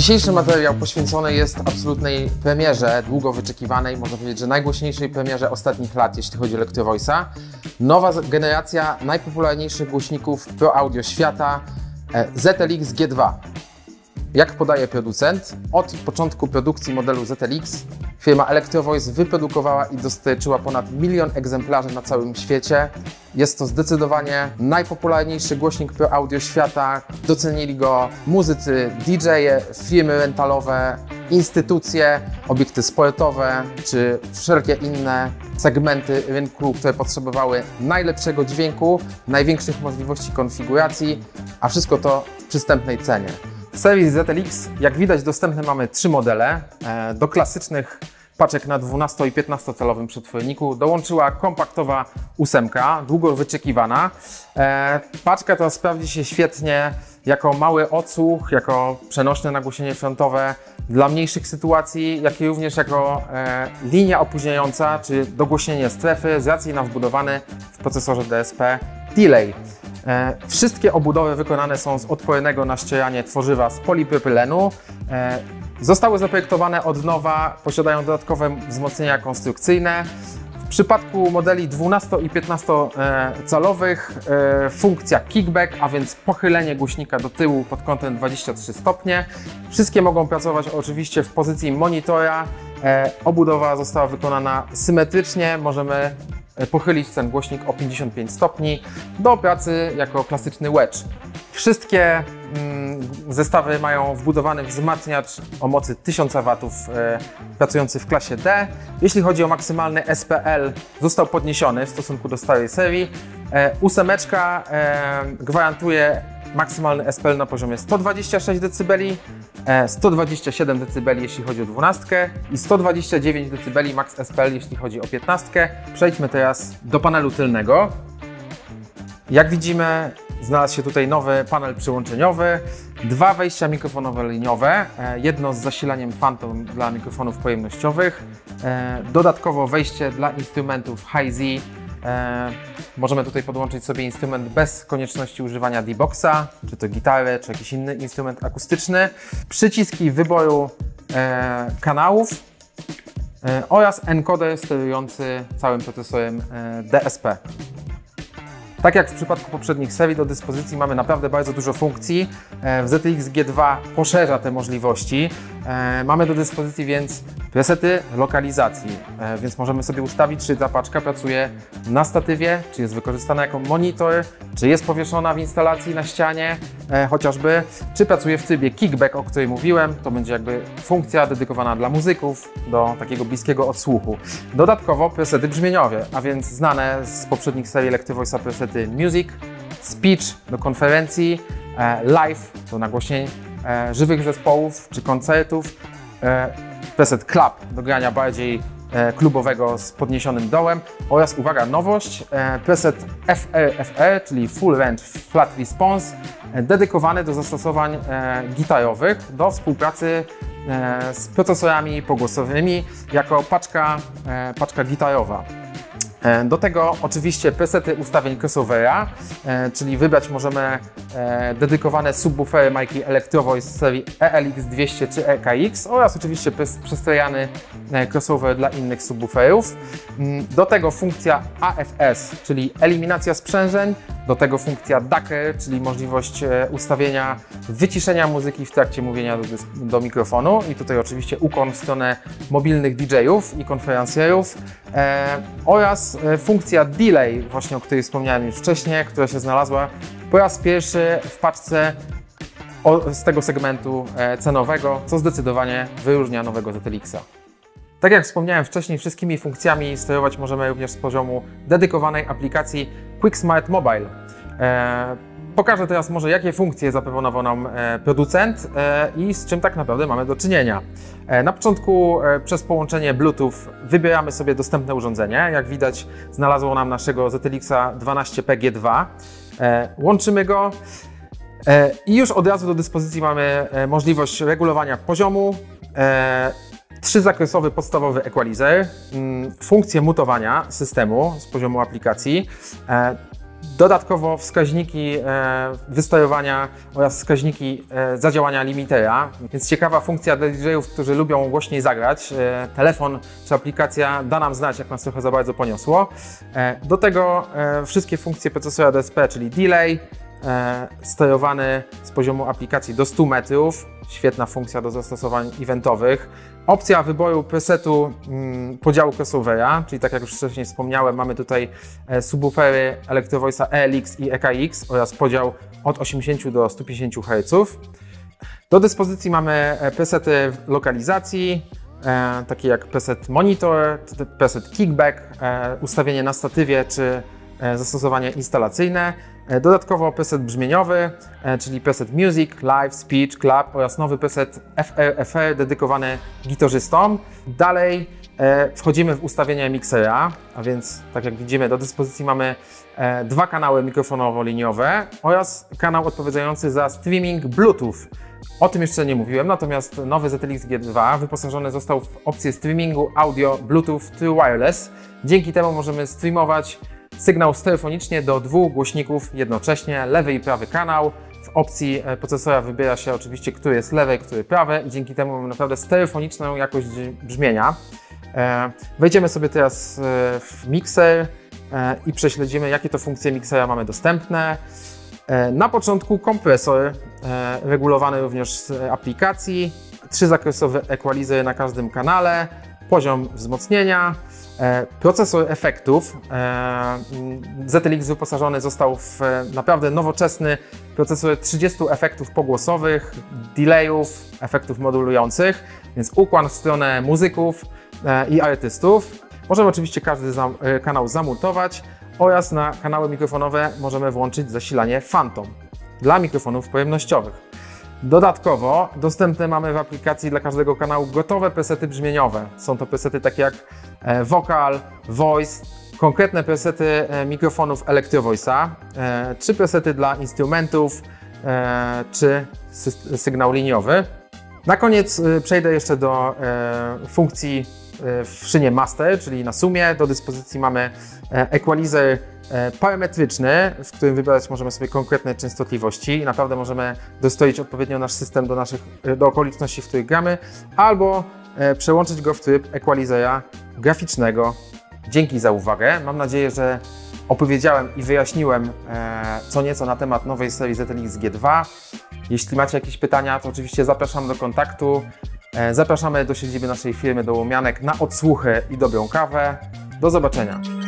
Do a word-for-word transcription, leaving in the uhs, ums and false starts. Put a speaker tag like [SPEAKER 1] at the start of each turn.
[SPEAKER 1] Dzisiejszy materiał poświęcony jest absolutnej premierze, długo wyczekiwanej, można powiedzieć, że najgłośniejszej premierze ostatnich lat, jeśli chodzi o Electro Voice'a. Nowa generacja najpopularniejszych głośników Pro Audio świata, Z L X G dwa. Jak podaje producent, od początku produkcji modelu Z L X firma Electro Voice wyprodukowała i dostarczyła ponad milion egzemplarzy na całym świecie. Jest to zdecydowanie najpopularniejszy głośnik Pro Audio świata. Docenili go muzycy, D J e, firmy rentalowe, instytucje, obiekty sportowe czy wszelkie inne segmenty rynku, które potrzebowały najlepszego dźwięku, największych możliwości konfiguracji, a wszystko to w przystępnej cenie. W serii Z L X, jak widać, dostępne mamy trzy modele. Do klasycznych paczek na dwunasto i piętnastocalowym przetworniku dołączyła kompaktowa ósemka, długo wyczekiwana. Paczka ta sprawdzi się świetnie jako mały odsłuch, jako przenośne nagłośnienie frontowe dla mniejszych sytuacji, jak i również jako linia opóźniająca czy dogłośnienie strefy z racji na wbudowany w procesorze D S P delay. E, wszystkie obudowy wykonane są z odpornego na ścieranie tworzywa z polipropylenu. E, zostały zaprojektowane od nowa, posiadają dodatkowe wzmocnienia konstrukcyjne. W przypadku modeli dwunasto i piętnastocalowych e, funkcja kickback, a więc pochylenie głośnika do tyłu pod kątem dwadzieścia trzy stopnie. Wszystkie mogą pracować oczywiście w pozycji monitora. E, obudowa została wykonana symetrycznie. Możemy pochylić ten głośnik o pięćdziesiąt pięć stopni do pracy jako klasyczny wedge. Wszystkie mm, zestawy mają wbudowany wzmacniacz o mocy tysiąc watów e, pracujący w klasie D. Jeśli chodzi o maksymalny S P L, został podniesiony w stosunku do starej serii. E, ósemeczka e, gwarantuje maksymalny S P L na poziomie sto dwadzieścia sześć decybeli, sto dwadzieścia siedem decybeli jeśli chodzi o dwunastkę i sto dwadzieścia dziewięć decybeli max S P L jeśli chodzi o piętnastkę. Przejdźmy teraz do panelu tylnego. Jak widzimy, znalazł się tutaj nowy panel przyłączeniowy, dwa wejścia mikrofonowe liniowe, jedno z zasilaniem Phantom dla mikrofonów pojemnościowych, dodatkowo wejście dla instrumentów Hi-Z. E, możemy tutaj podłączyć sobie instrument bez konieczności używania D-Boxa, czy to gitarę, czy jakiś inny instrument akustyczny. Przyciski wyboru e, kanałów e, oraz encoder sterujący całym procesorem e, D S P. Tak jak w przypadku poprzednich serii, do dyspozycji mamy naprawdę bardzo dużo funkcji. W Z L X G dwa poszerza te możliwości. Mamy do dyspozycji więc presety lokalizacji, więc możemy sobie ustawić, czy ta paczka pracuje na statywie, czy jest wykorzystana jako monitor, czy jest powieszona w instalacji na ścianie chociażby, czy pracuje w trybie kickback, o której mówiłem. To będzie jakby funkcja dedykowana dla muzyków, do takiego bliskiego odsłuchu. Dodatkowo presety brzmieniowe, a więc znane z poprzednich serii Electro Voice'a presety Music, Speech do konferencji, Live do nagłośnień żywych zespołów czy koncertów, preset Club do grania bardziej klubowego z podniesionym dołem oraz, uwaga, nowość, preset F R F R, czyli Full Range Flat Response, dedykowany do zastosowań gitarowych, do współpracy z procesorami pogłosowymi jako paczka, paczka gitarowa. Do tego oczywiście presety ustawień crossovera, czyli wybrać możemy dedykowane subwoofery marki Electro Voice z serii E L X dwieście czy E K X oraz oczywiście przestrojany crossover dla innych subwooferów. Do tego funkcja A F S, czyli eliminacja sprzężeń, do tego funkcja Ducker, czyli możliwość ustawienia wyciszenia muzyki w trakcie mówienia do, do mikrofonu i tutaj oczywiście ukłon w stronę mobilnych D J-ów i konferencjerów e, oraz funkcja Delay, właśnie o której wspomniałem już wcześniej, która się znalazła po raz pierwszy w paczce o, z tego segmentu e, cenowego, co zdecydowanie wyróżnia nowego Z L X-a. Tak jak wspomniałem wcześniej, wszystkimi funkcjami sterować możemy również z poziomu dedykowanej aplikacji Quick Smart Mobile. E, pokażę teraz może, jakie funkcje zaproponował nam e, producent e, i z czym tak naprawdę mamy do czynienia. E, na początku e, przez połączenie Bluetooth wybieramy sobie dostępne urządzenie. Jak widać, znalazło nam naszego Z L X-a dwanaście P G dwa. E, łączymy go e, i już od razu do dyspozycji mamy e, możliwość regulowania poziomu, e, Trzyzakresowy podstawowy equalizer, funkcję mutowania systemu z poziomu aplikacji, Dodatkowo wskaźniki wysterowania oraz wskaźniki zadziałania limitera, więc ciekawa funkcja dla D J-ów, którzy lubią głośniej zagrać. Telefon czy aplikacja da nam znać, jak nas trochę za bardzo poniosło. Do tego wszystkie funkcje procesora D S P, czyli delay, sterowany z poziomu aplikacji do stu metrów, świetna funkcja do zastosowań eventowych. Opcja wyboru presetu mm, podziału crossovera, czyli tak jak już wcześniej wspomniałem, mamy tutaj e, subwoofery Electro Voice'a E L X i E K X oraz podział od osiemdziesięciu do stu pięćdziesięciu herców. Do dyspozycji mamy presety lokalizacji, e, takie jak preset monitor, preset kickback, e, ustawienie na statywie czy e, zastosowanie instalacyjne. Dodatkowo preset brzmieniowy, czyli preset Music, Live, Speech, Club oraz nowy preset F R F R dedykowany gitarzystom. Dalej wchodzimy w ustawienia miksera, a więc tak jak widzimy do dyspozycji mamy dwa kanały mikrofonowo-liniowe oraz kanał odpowiadający za streaming Bluetooth. O tym jeszcze nie mówiłem, natomiast nowy Z T X G dwa wyposażony został w opcję streamingu audio Bluetooth True Wireless. Dzięki temu możemy streamować sygnał stereofonicznie do dwóch głośników jednocześnie, lewy i prawy kanał. W opcji procesora wybiera się oczywiście, który jest lewy, który prawy i dzięki temu mamy naprawdę stereofoniczną jakość brzmienia. Wejdziemy sobie teraz w mikser i prześledzimy, jakie to funkcje miksera mamy dostępne. Na początku kompresor regulowany również z aplikacji, trzyzakresowy equalizer na każdym kanale, poziom wzmocnienia, procesor efektów. Z T L X wyposażony został w naprawdę nowoczesny procesor trzydziestu efektów pogłosowych, delayów, efektów modulujących, więc ukłon w stronę muzyków i artystów. Możemy oczywiście każdy zam kanał zamutować oraz na kanały mikrofonowe możemy włączyć zasilanie Phantom dla mikrofonów pojemnościowych. Dodatkowo dostępne mamy w aplikacji dla każdego kanału gotowe presety brzmieniowe. Są to presety takie jak Vocal, Voice, konkretne presety mikrofonów Electro Voice'a, czy presety dla instrumentów, czy sygnał liniowy. Na koniec przejdę jeszcze do funkcji w szynie Master, czyli na sumie. Do dyspozycji mamy equalizer parametryczny, w którym wybrać możemy sobie konkretne częstotliwości i naprawdę możemy dostroić odpowiednio nasz system do, naszych, do okoliczności, w których gramy, albo przełączyć go w tryb equalizera graficznego. Dzięki za uwagę. Mam nadzieję, że opowiedziałem i wyjaśniłem co nieco na temat nowej serii Z T X G dwa. Jeśli macie jakieś pytania, to oczywiście zapraszam do kontaktu. Zapraszamy do siedziby naszej firmy do Łomianek na odsłuchy i dobrą kawę. Do zobaczenia.